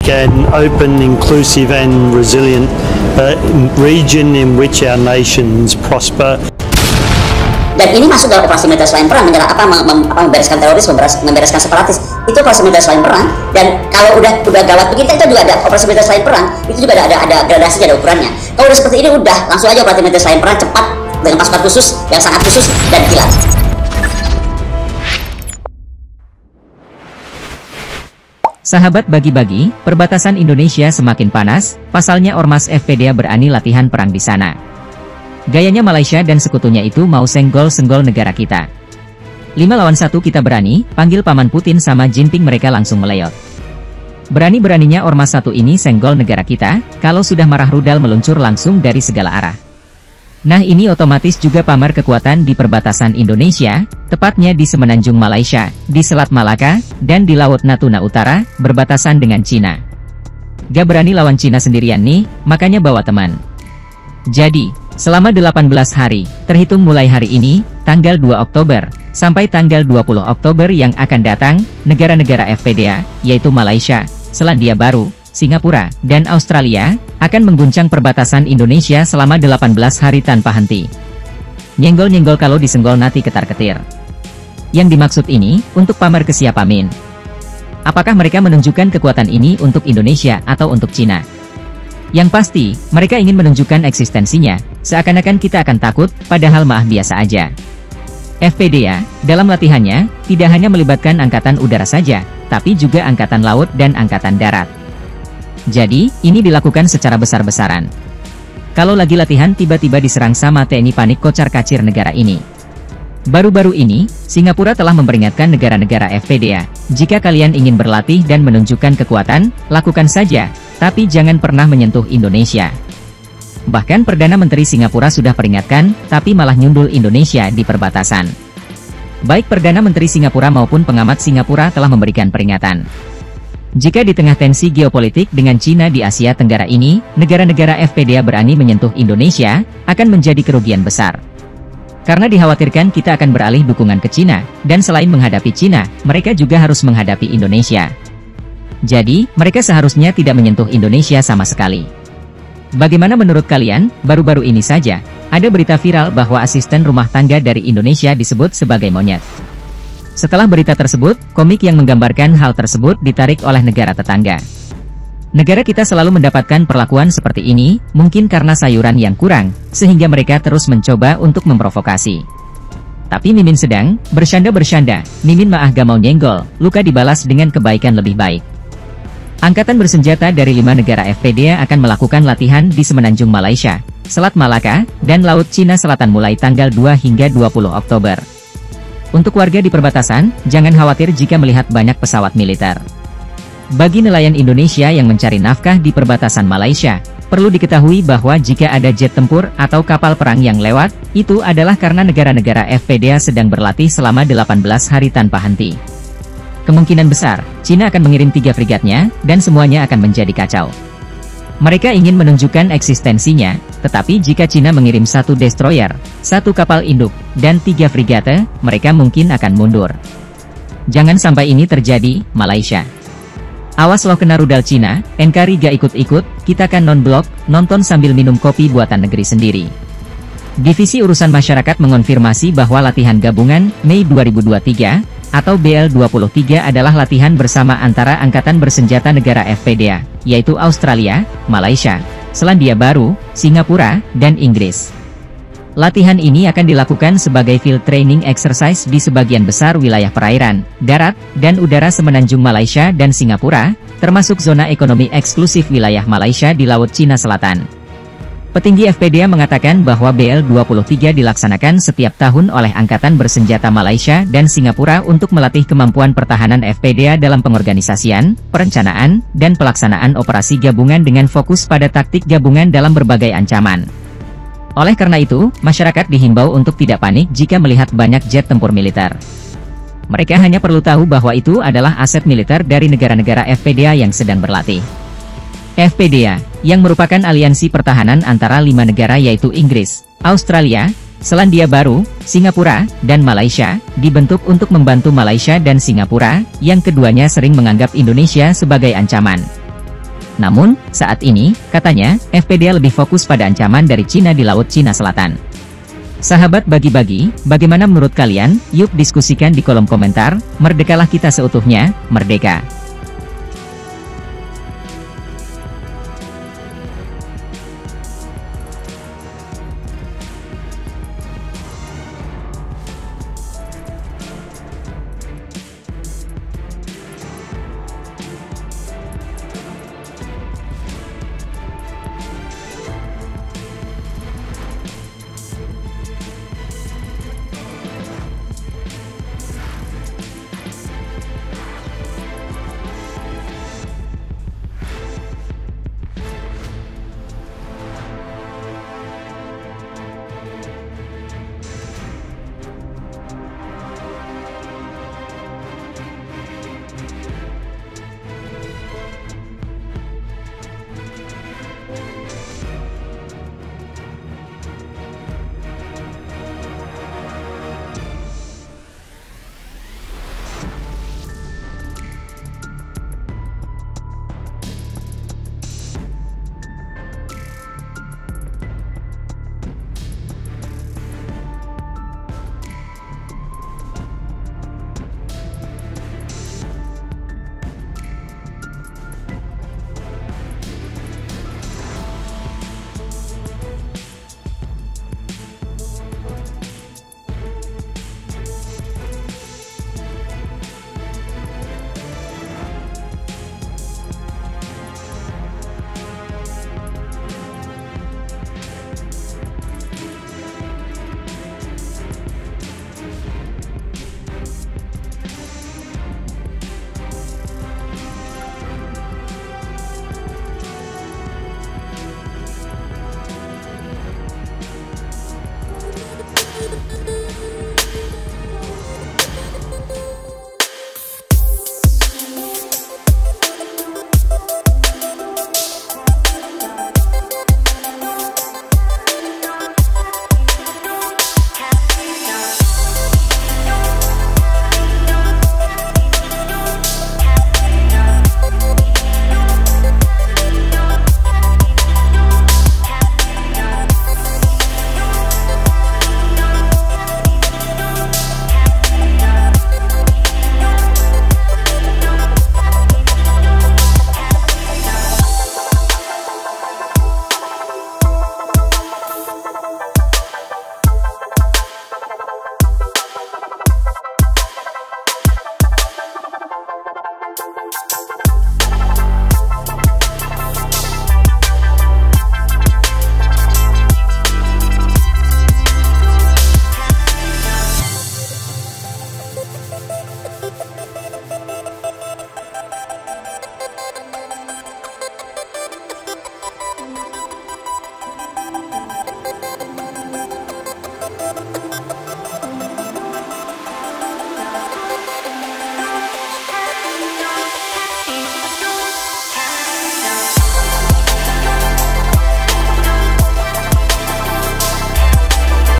An open, inclusive and resilient region in which our nations prosper. Dan ini masuk dalam operasi militer selain perang, membereskan teroris, membereskan separatis. Itu operasi militer selain perang. Dan kalau udah gawat begitu, itu juga ada operasi militer selain perang. Itu juga ada gradasinya, ada ukurannya. Kalau udah seperti ini, udah langsung aja operasi militer selain perang, cepat, dengan pasukan khusus yang sangat khusus dan kilat. Sahabat bagi-bagi, perbatasan Indonesia semakin panas, pasalnya Ormas FPDA berani latihan perang di sana. Gayanya Malaysia dan sekutunya itu mau senggol-senggol negara kita. 5 lawan 1 kita berani, panggil Paman Putin sama Jinping mereka langsung meleot. Berani-beraninya Ormas satu ini senggol negara kita, kalau sudah marah rudal meluncur langsung dari segala arah. Nah ini otomatis juga pamer kekuatan di perbatasan Indonesia, tepatnya di semenanjung Malaysia, di Selat Malaka, dan di Laut Natuna Utara, berbatasan dengan Cina. Gak berani lawan Cina sendirian nih, makanya bawa teman. Jadi, selama 18 hari, terhitung mulai hari ini, tanggal 2 Oktober, sampai tanggal 20 Oktober yang akan datang, negara-negara FPDA, yaitu Malaysia, Selandia Baru, Singapura, dan Australia, akan mengguncang perbatasan Indonesia selama 18 hari tanpa henti. Nyenggol-nyenggol kalau disenggol nanti ketar-ketir. Yang dimaksud ini, untuk pamer ke siapa Min? Apakah mereka menunjukkan kekuatan ini untuk Indonesia atau untuk Cina? Yang pasti, mereka ingin menunjukkan eksistensinya, seakan-akan kita akan takut, padahal maah biasa aja. FPDA, dalam latihannya, tidak hanya melibatkan angkatan udara saja, tapi juga angkatan laut dan angkatan darat. Jadi, ini dilakukan secara besar-besaran. Kalau lagi latihan tiba-tiba diserang sama TNI panik kocar-kacir negara ini. Baru-baru ini, Singapura telah memperingatkan negara-negara FPDA, jika kalian ingin berlatih dan menunjukkan kekuatan, lakukan saja, tapi jangan pernah menyentuh Indonesia. Bahkan Perdana Menteri Singapura sudah peringatkan, tapi malah nyundul Indonesia di perbatasan. Baik Perdana Menteri Singapura maupun pengamat Singapura telah memberikan peringatan. Jika di tengah tensi geopolitik dengan Cina di Asia Tenggara ini, negara-negara FPDA berani menyentuh Indonesia, akan menjadi kerugian besar. Karena dikhawatirkan kita akan beralih dukungan ke Cina, dan selain menghadapi Cina, mereka juga harus menghadapi Indonesia. Jadi, mereka seharusnya tidak menyentuh Indonesia sama sekali. Bagaimana menurut kalian? Baru-baru ini saja, ada berita viral bahwa asisten rumah tangga dari Indonesia disebut sebagai monyet. Setelah berita tersebut, komik yang menggambarkan hal tersebut ditarik oleh negara tetangga. Negara kita selalu mendapatkan perlakuan seperti ini, mungkin karena sayuran yang kurang, sehingga mereka terus mencoba untuk memprovokasi. Tapi Mimin sedang bercanda-bercanda, Mimin maah gak mau nyenggol, luka dibalas dengan kebaikan lebih baik. Angkatan bersenjata dari 5 negara FPDA akan melakukan latihan di semenanjung Malaysia, Selat Malaka, dan Laut Cina Selatan mulai tanggal 2 hingga 20 Oktober. Untuk warga di perbatasan, jangan khawatir jika melihat banyak pesawat militer. Bagi nelayan Indonesia yang mencari nafkah di perbatasan Malaysia, perlu diketahui bahwa jika ada jet tempur atau kapal perang yang lewat, itu adalah karena negara-negara FPDA sedang berlatih selama 18 hari tanpa henti. Kemungkinan besar, Cina akan mengirim 3 frigatnya, dan semuanya akan menjadi kacau. Mereka ingin menunjukkan eksistensinya, tetapi jika Cina mengirim 1 destroyer, 1 kapal induk, dan 3 frigate, mereka mungkin akan mundur. Jangan sampai ini terjadi, Malaysia. Awas lo kena rudal Cina, NKRI gak ikut-ikut, kita kan non-blok, nonton sambil minum kopi buatan negeri sendiri. Divisi Urusan Masyarakat mengonfirmasi bahwa latihan gabungan, Mei 2023, atau BL-23 adalah latihan bersama antara Angkatan Bersenjata Negara FPDA, yaitu Australia, Malaysia, Selandia Baru, Singapura, dan Inggris. Latihan ini akan dilakukan sebagai field training exercise di sebagian besar wilayah perairan, darat, dan udara semenanjung Malaysia dan Singapura, termasuk zona ekonomi eksklusif wilayah Malaysia di Laut Cina Selatan. Petinggi FPDA mengatakan bahwa BL-23 dilaksanakan setiap tahun oleh Angkatan Bersenjata Malaysia dan Singapura untuk melatih kemampuan pertahanan FPDA dalam pengorganisasian, perencanaan, dan pelaksanaan operasi gabungan dengan fokus pada taktik gabungan dalam berbagai ancaman. Oleh karena itu, masyarakat dihimbau untuk tidak panik jika melihat banyak jet tempur militer. Mereka hanya perlu tahu bahwa itu adalah aset militer dari negara-negara FPDA yang sedang berlatih. FPDA, yang merupakan aliansi pertahanan antara 5 negara yaitu Inggris, Australia, Selandia Baru, Singapura, dan Malaysia, dibentuk untuk membantu Malaysia dan Singapura, yang keduanya sering menganggap Indonesia sebagai ancaman. Namun, saat ini, katanya, FPDA lebih fokus pada ancaman dari Cina di Laut Cina Selatan. Sahabat bagi-bagi, bagaimana menurut kalian? Yuk diskusikan di kolom komentar. Merdekalah kita seutuhnya, merdeka!